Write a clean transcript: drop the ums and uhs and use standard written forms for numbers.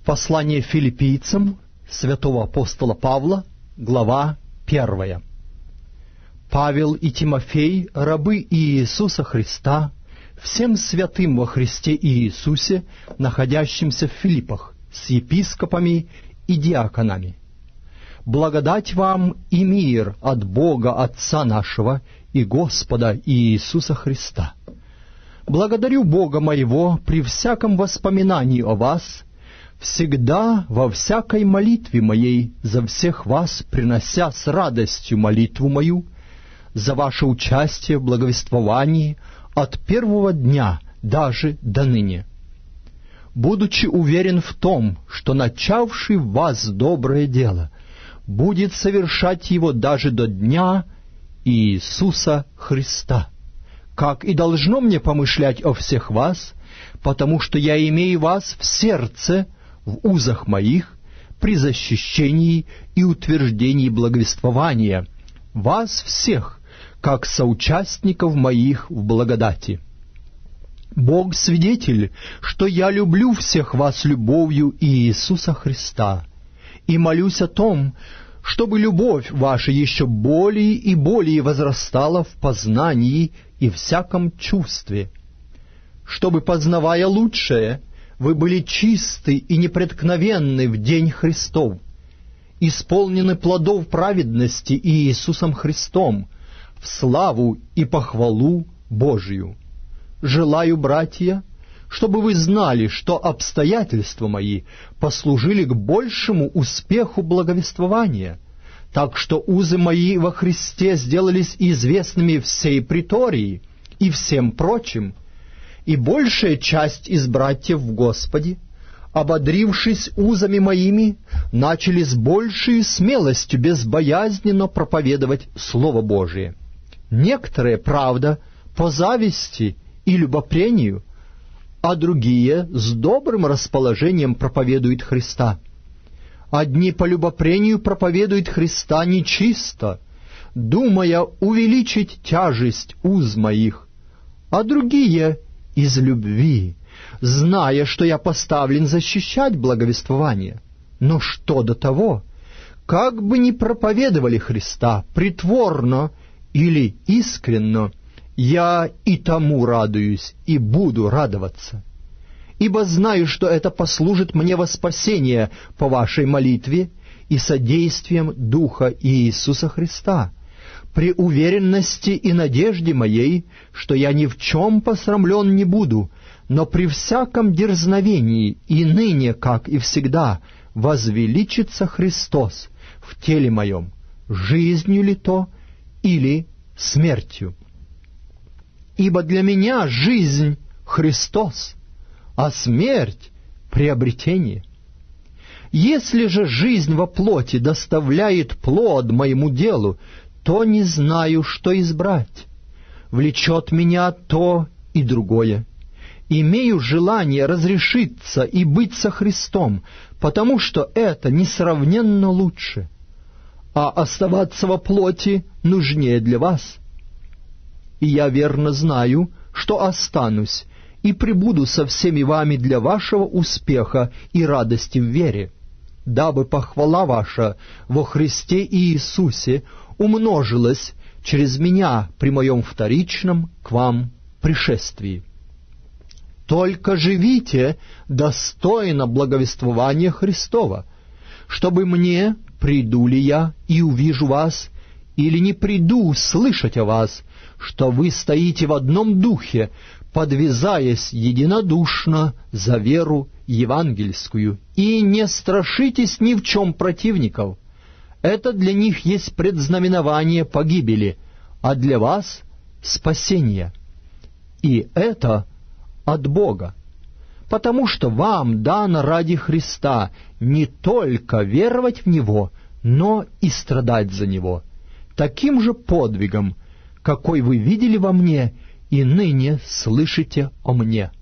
Послание Филиппийцам святого апостола Павла, глава 1. Павел и Тимофей, рабы Иисуса Христа, всем святым во Христе Иисусе, находящимся в Филиппах, с епископами и диаконами. Благодать вам и мир от Бога Отца нашего и Господа Иисуса Христа. Благодарю Бога моего при всяком воспоминании о вас, всегда во всякой молитве моей за всех вас, принося с радостью молитву мою, за ваше участие в благовествовании от первого дня даже до ныне. Будучи уверен в том, что начавший в вас доброе дело будет совершать его даже до дня Иисуса Христа, как и должно мне помышлять о всех вас, потому что я имею вас в сердце, в узах моих, при защищении и утверждении благовествования, вас всех, как соучастников моих в благодати. Бог свидетель, что я люблю всех вас любовью Иисуса Христа, и молюсь о том, чтобы любовь ваша еще более и более возрастала в познании и всяком чувстве, чтобы, познавая лучшее, вы были чисты и непреткновенны в день Христов, исполнены плодов праведности Иисусом Христом, в славу и похвалу Божию. Желаю, братья, чтобы вы знали, что обстоятельства мои послужили к большему успеху благовествования, так что узы мои во Христе сделались известными всей притории и всем прочим, и большая часть из братьев в Господе, ободрившись узами моими, начали с большей смелостью безбоязненно проповедовать Слово Божие. Некоторые, правда, по зависти и любопрению, а другие с добрым расположением проповедуют Христа. Одни по любопрению проповедуют Христа нечисто, думая увеличить тяжесть уз моих, а другие из любви, зная, что я поставлен защищать благовествование. Но что до того, как бы ни проповедовали Христа притворно или искренно, я и тому радуюсь и буду радоваться, ибо знаю, что это послужит мне во спасение по вашей молитве и содействием Духа Иисуса Христа, при уверенности и надежде моей, что я ни в чем посрамлен не буду, но при всяком дерзновении и ныне, как и всегда, возвеличится Христос в теле моем, жизнью ли то или смертью. Ибо для меня жизнь — Христос, а смерть — приобретение. Если же жизнь во плоти доставляет плод моему делу, то не знаю, что избрать. Влечет меня то и другое. Имею желание разрешиться и быть со Христом, потому что это несравненно лучше. А оставаться во плоти нужнее для вас. И я верно знаю, что останусь и пребуду со всеми вами для вашего успеха и радости в вере, дабы похвала ваша во Христе Иисусе умножилась через меня при моем вторичном к вам пришествии. Только живите достойно благовествования Христова, чтобы мне, приду ли я и увижу вас, или не приду слышать о вас, что вы стоите в одном духе, подвязаясь единодушно за веру евангельскую, и не страшитесь ни в чем противников. Это для них есть предзнаменование погибели, а для вас — спасение. И это от Бога, потому что вам дано ради Христа не только веровать в Него, но и страдать за Него, таким же подвигом, какой вы видели во мне и ныне слышите о мне.